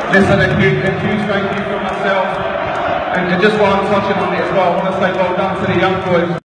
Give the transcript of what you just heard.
Listen, a huge thank you from myself. And just while I'm touching on it as well, I want to say well done to the young boys.